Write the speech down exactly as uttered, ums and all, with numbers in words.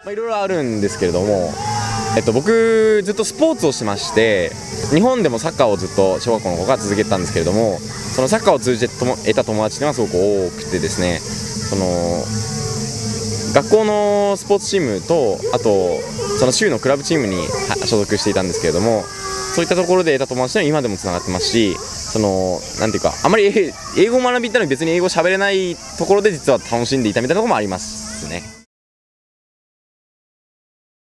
まあ、いろいろあるんですけれども、えっと、僕ずっとスポーツをしまして、日本でもサッカーをずっと小学校の頃から続けてたんですけれども、そのサッカーを通じてとも得た友達っていうのはすごく多くてですね、その学校のスポーツチームと、あとその州のクラブチームに所属していたんですけれども、そういったところで得た友達は今でもつながってますし、そのなんていうか、あまり英語を学びたのに別に英語を喋れないところで実は楽しんでいたみたいなところもありますね。